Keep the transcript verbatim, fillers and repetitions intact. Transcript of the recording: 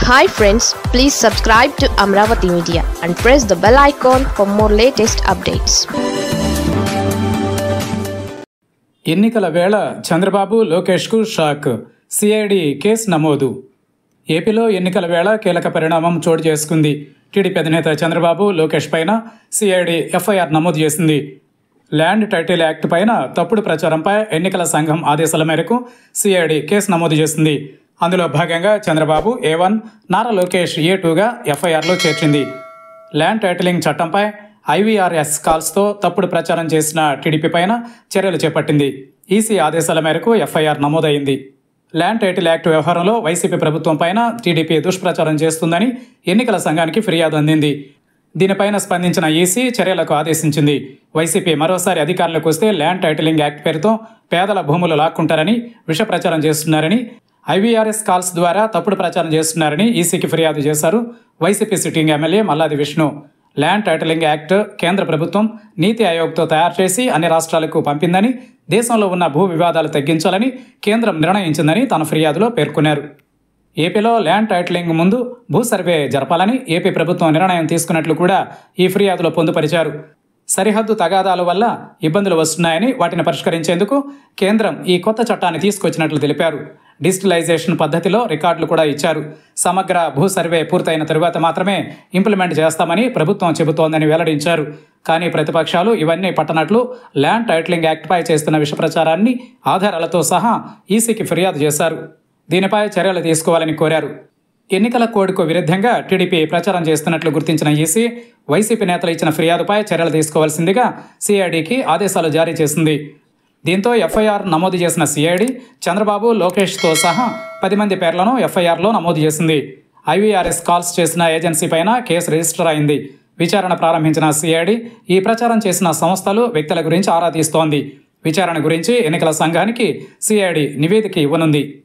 Hi friends, please subscribe to Amravati Media and press the bell icon for more latest updates. ఎన్నికల వేళ చంద్రబాబు లోకేష్కు shock, CID case నమోదు. ఏపీలో ఎన్నికల వేళ కీలక పరిణామం చోటు చేసుకుంది. టీడీపీ అధినేత చంద్రబాబు లోకేష్ పైన సిఐడి ఎఫ్ఐఆర్ నమోదు చేసింది. ల్యాండ్ టైటిల్ యాక్ట్ పైన తప్పుడు ప్రచారంపై ఎన్నికల సంఘం ఆదేశాల మేరకు సిఐడి కేసు నమోదు చేసింది. అందులో భాగంగా Chandrababu A one, Nara Lokesh A టూగా ఎఫ్ఐఆర్లో చేర్చింది. ల్యాండ్ టైటిలింగ్ చట్టంపై ఐవీఆర్ఎస్ కాల్స్తో తప్పుడు ప్రచారం చేసిన టీడీపీ పైన చర్యలు చేపట్టింది. ఈసీ ఆదేశాల మేరకు ఎఫ్ఐఆర్ నమోదైంది. ల్యాండ్ టైటిల్ యాక్ట్ వ్యవహారంలో వైసీపీ ప్రభుత్వం పైన టీడీపీ దుష్ప్రచారం చేస్తుందని ఎన్నికల సంఘానికి ఫిర్యాదు అందింది. దీనిపైన స్పందించిన ఈసీ చర్యలకు ఆదేశించింది. వైసీపీ మరోసారి అధికారంలోకి వస్తే ల్యాండ్ టైటిలింగ్ యాక్ట్ పేరుతో పేదల భూములు లాక్కుంటారని, విష ప్రచారం చేస్తున్నారని, ఐవీఆర్ఎస్ కాల్స్ ద్వారా తప్పుడు ప్రచారం చేస్తున్నారని ఈసీకి ఫిర్యాదు చేశారు YCP sitting MLA Malladi Vishnu. Land titling act కేంద్ర ప్రభుత్వం నీతి ఆయోగ్తో తయారు చేసి అన్ని రాష్ట్రాలకు పంపిందని, దేశంలో ఉన్న భూ వివాదాలు తగ్గించాలని కేంద్రం నిర్ణయించిందని తన ఫిర్యాదులో పేర్కొన్నారు. ఏపీలో ల్యాండ్ టైటిలింగ్ ముందు భూ సర్వే జరపాలని ఏపీ ప్రభుత్వం నిర్ణయం తీసుకున్నట్లు కూడా ఈ ఫిర్యాదులో పొందుపరిచారు. సరిహద్దు తగాదాల వల్ల ఇబ్బందులు వస్తున్నాయని, వాటిని పరిష్కరించేందుకు కేంద్రం ఈ కొత్త చట్టాన్ని తీసుకొచ్చినట్లు తెలిపారు. డిజిటలైజేషన్ పద్ధతిలో రికార్డులు కూడా ఇచ్చారు. సమగ్ర భూ సర్వే పూర్తయిన తరువాత మాత్రమే ఇంప్లిమెంట్ చేస్తామని ప్రభుత్వం చెబుతోందని వెల్లడించారు. కానీ ప్రతిపక్షాలు ఇవన్నీ పట్టనట్లు ల్యాండ్ టైటిలింగ్ యాక్ట్పై చేస్తున్న విష ప్రచారాన్ని ఆధారాలతో సహా ఈసీకి ఫిర్యాదు చేశారు. దీనిపై చర్యలు తీసుకోవాలని కోరారు. ఎన్నికల కోడ్కు విరుద్ధంగా టీడీపీ ప్రచారం చేస్తున్నట్లు గుర్తించిన ఈసీ వైసీపీ నేతలు ఇచ్చిన ఫిర్యాదుపై చర్యలు తీసుకోవాల్సిందిగా సిఐడికి ఆదేశాలు జారీ చేసింది. దీంతో ఎఫ్ఐఆర్ నమోదు చేసిన సిఐడి చంద్రబాబు, లోకేష్తో సహా పది మంది పేర్లను ఎఫ్ఐఆర్లో నమోదు చేసింది. ఐవీఆర్ఎస్ కాల్స్ చేసిన ఏజెన్సీ పైన కేసు రిజిస్టర్ అయింది. విచారణ ప్రారంభించిన సిఐడి ఈ ప్రచారం చేసిన సంస్థలు, వ్యక్తుల గురించి ఆరా తీస్తోంది. విచారణ గురించి ఎన్నికల సంఘానికి సిఐడి నివేదిక ఇవ్వనుంది.